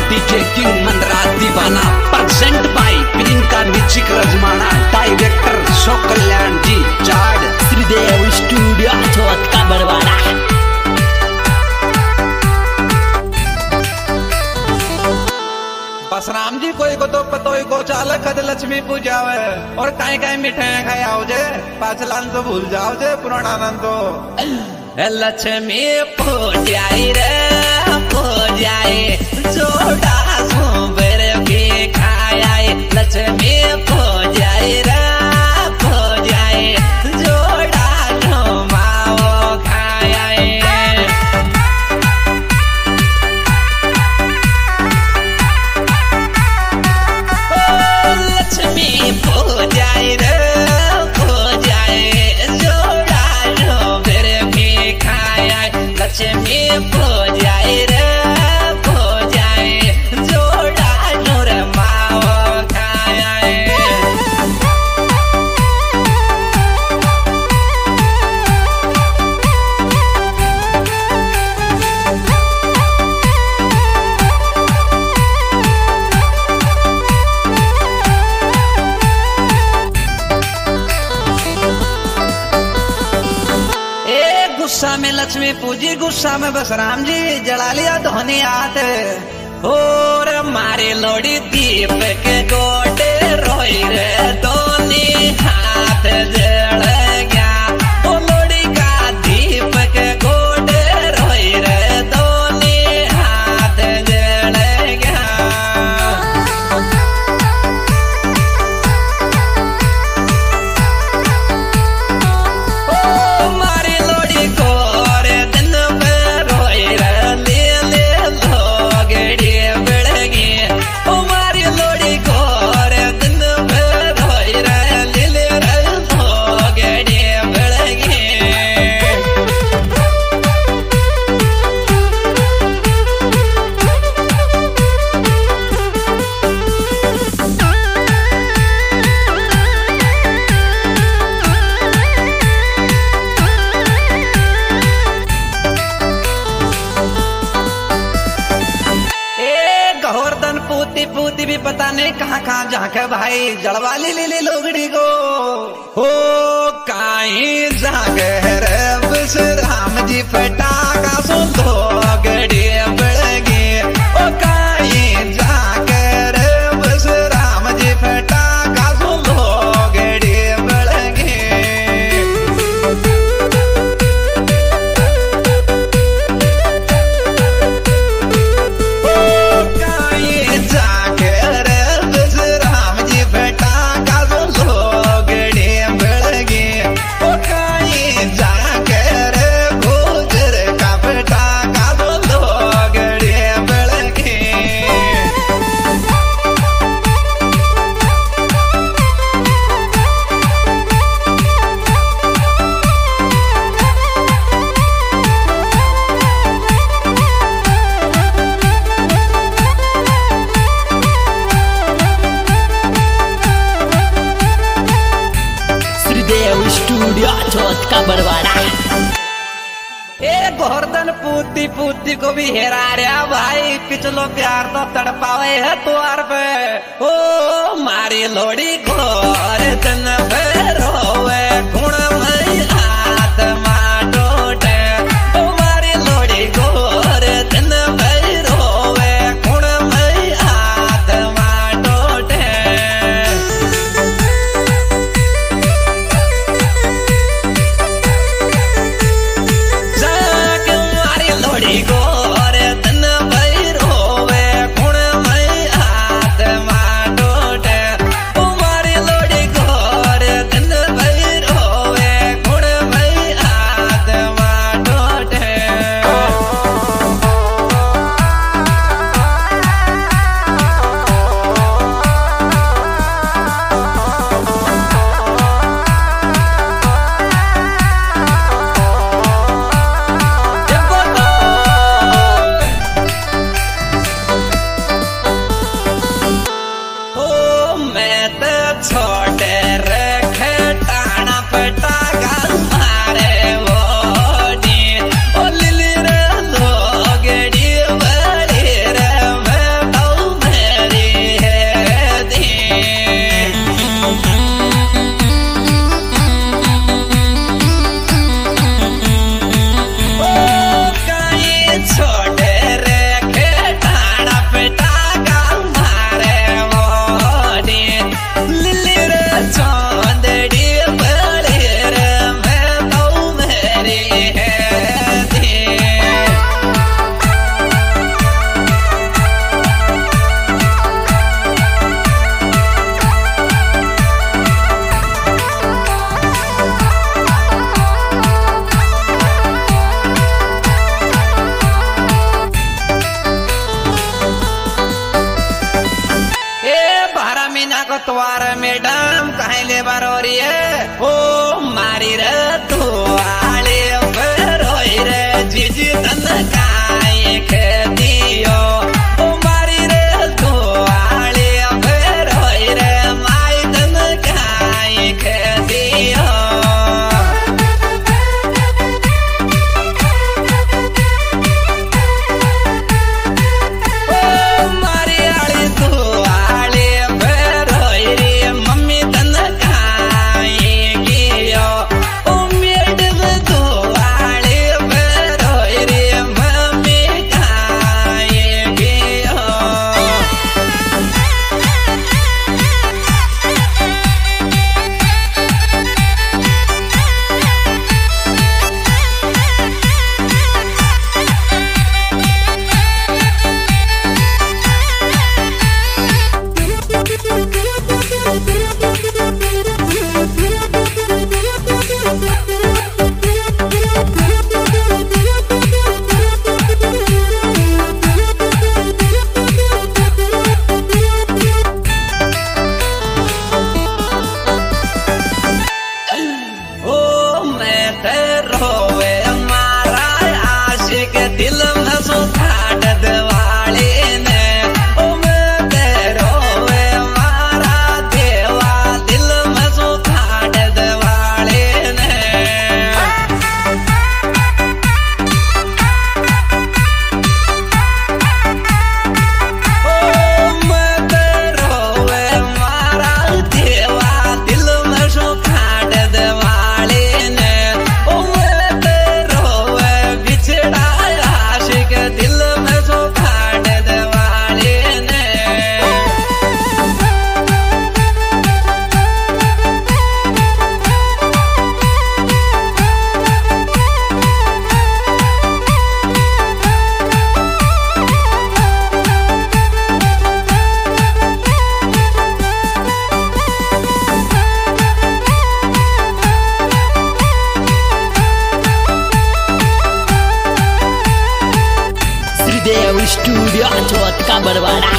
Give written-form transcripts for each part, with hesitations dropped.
DJ king Manraj Deewana present by Priyanka music Rajmana director show Kalyan ji चार्ड Shridev studio Chauth ka Barwara. Basram जी कोई को तो पतोई को चाल कद लक्ष्मी पूजावे और काई काई मिठाई खाओ जे पाचलान तो भूल जाओ जे पुराना तो लक्ष्मी पूजाई रे पूजाई जोड़ा सुबर भी खाए लक्ष्मी पूजाई रे पूजाई जोड़ा घुमाओ खाए लक्ष्मी पूजाई रे लक्ष्मी पूजाई रे पूजाई जोड़ा नूर माओ खाए गुस्सा में लक्ष्मी पूजी गुस्सा में बसराम जी जला लिया धोनी आते और मारे लोड़ी दीप के गोटे रोई रे दोनी हाथ जल गया ओ लोड़ी का दीप के गोटे रोई रे दोनी हाथ जल गया ओ मारी लोड़ी को दिन पे रोई रे ले ले लोगड़ी बेड़गी ओ मारी लोड़ी को दिन पे रोई रे ले ले लोगड़ी बेड़गी गोवर्धन पूती पूती भी पता नहीं कहाँ कहाँ जाके भाई जड़वा ली लोगड़ी को हो काई जागे रे बसराम जी फटाका सुन दो गड़ी बेड़गी ओ काई जागे रे बसराम जी फटाका सुन दो गड़ी बेड़गी स्टूडियो चौथ का बरवाड़ा। ए गोवर्धन पूती पूती को भी हेरा रहा भाई पिछलो प्यार तो तड़पावे है द्वार पे ओ मारी लोड़ी घोर दिन पे रोवे गुण में हाथ माटोटे ओ मारी लोड़ी घोर दिन पे रोवे गुण में हाथ माटोटे गोर दिन भई रोवे गुण मई हाथ माटोटे तुम्हारी लोड़ी गोर बड़े बार हो रही है ओ मारी रे तू आले रोई रे जीजी तन काए खेदियो ओ मारी रे तू आले रोई रे माई तन काए खेदियो स्टूडियो चौथ का बरवाड़ा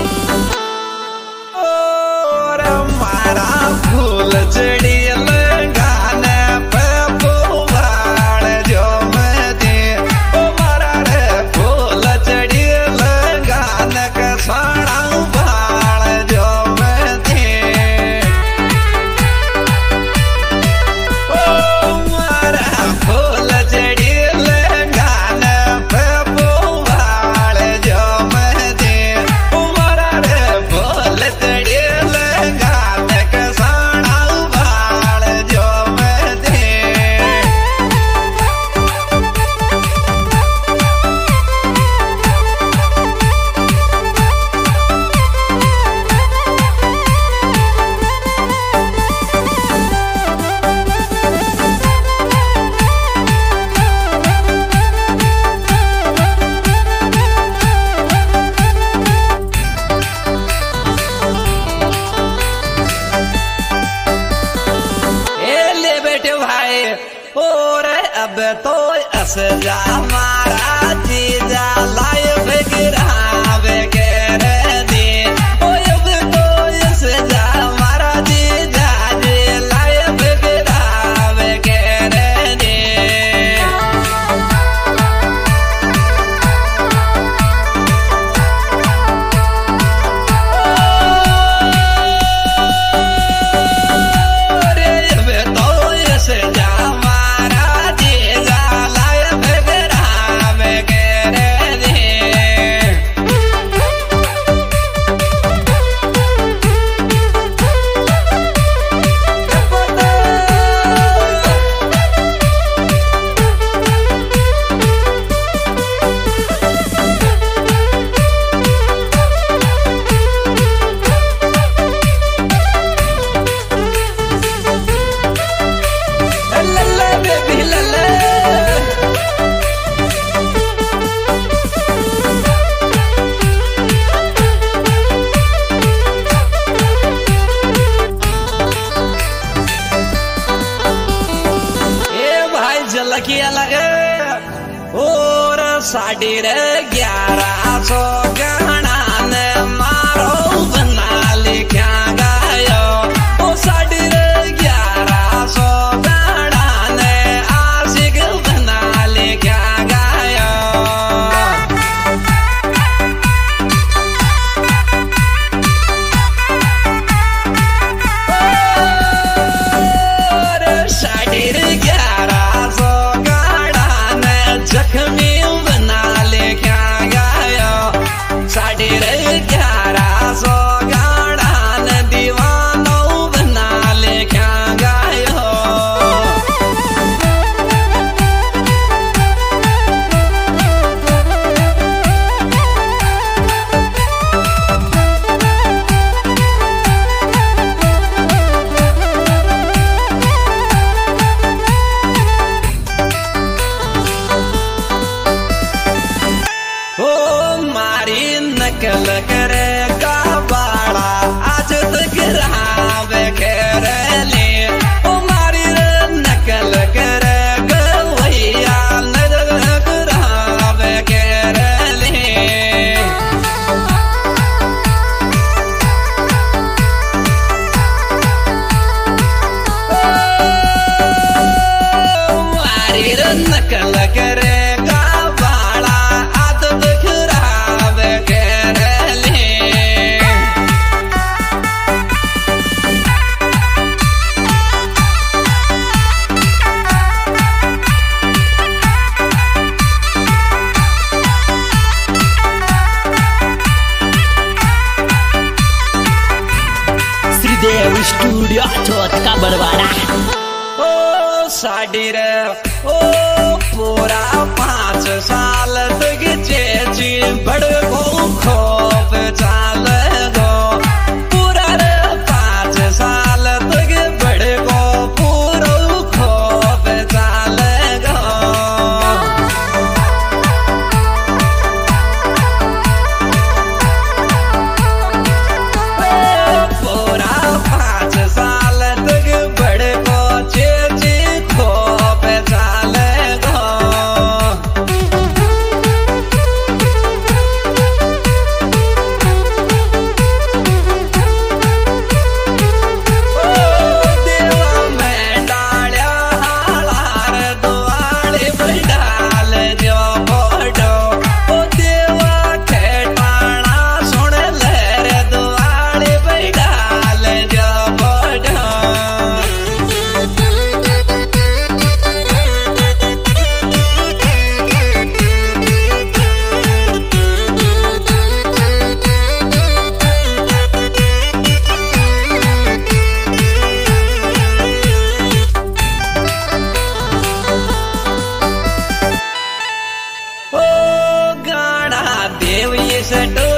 और मारा फूल चढ़ी लगाने पे फूल जो मैं दे ओ मारा रे फूल चढ़ी लगाने का साड़ा भाड़ जो मैं दे ओ मारा फूल चढ़ी लगाने पे और अब तो असजा मारा जीजा लाइव गिरावे के रे दे ओ अब तो असजा मारा जीजा जी लाइव गिरावे के रे दे झलकिया लगे और 1150 गहना ने मारो बना लिखा गायो ओ 1150 मारी नकल करेगा बाड़ा आज तक रावे कर ले ओ मारी नकल करेगा भैया नजर रावे कर ले मारी नकल करेगा बाड़ा आदत खराब कर ले श्रीदेव स्टूडियो चौथ का बड़वाड़ा ओ साडी रे ओ पूरा 5 साल तक चेची बड़ को खोप चाल गो पूरा रे 5 साल तक बड़ को पूरा खोप चाल गो पूरा 5 साल तक बड़ को चेची खोप चाल गो देवा में डाल्या हालार दुआले पर डाल जो फोटो ओ देवा खेटाना सुन ले रे दुआले पर डाल जो फोटो ओ गाड़ा देव ये सटो